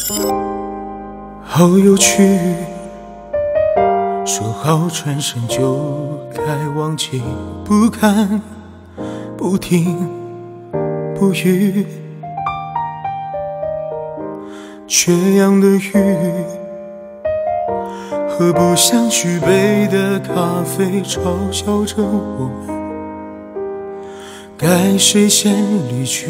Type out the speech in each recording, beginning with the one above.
好有趣，说好转身就该忘记，不看不听不语，缺氧的鱼喝不想续杯的咖啡，嘲笑着我们该谁先离去。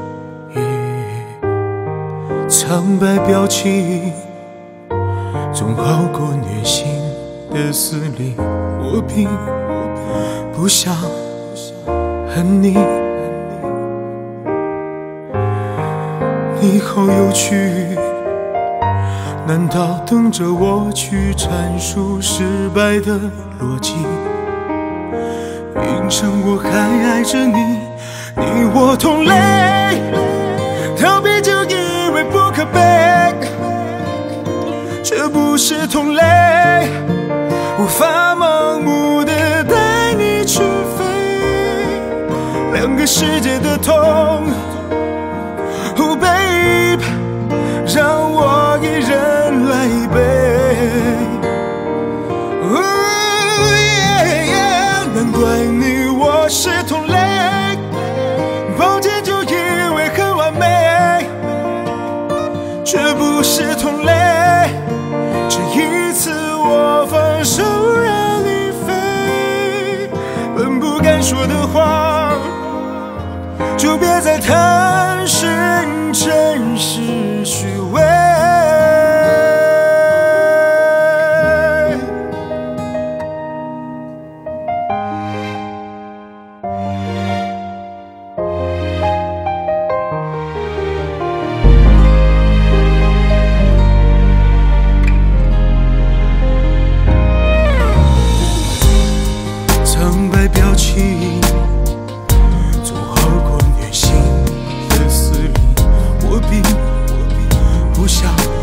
苍白表情总好过虐心的撕裂，我并不想恨你。你好有趣，难道等着我去阐述失败的逻辑？硬撑我还爱着你，你我同类，逃避就以为不可悲，这不是同类，无法盲目的带你去飞，两个世界的痛。Oh babe， 让我一人来背。难怪你我是同类，抱歉就以为很完美，却不是同类。这一次我放手让你飞，本不该说的话，就别再探寻真实虚伪。苍白表情总好过虐心的撕裂，我并不想